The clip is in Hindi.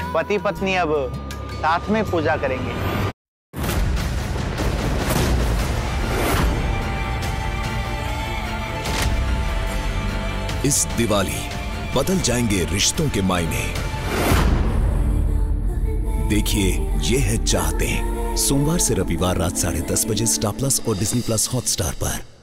पति पत्नी अब साथ में पूजा करेंगे। इस दिवाली बदल जाएंगे रिश्तों के मायने। देखिए ये है चाहते, सोमवार से रविवार रात 10:30 बजे स्टार प्लस और डिज्नी प्लस हॉटस्टार पर।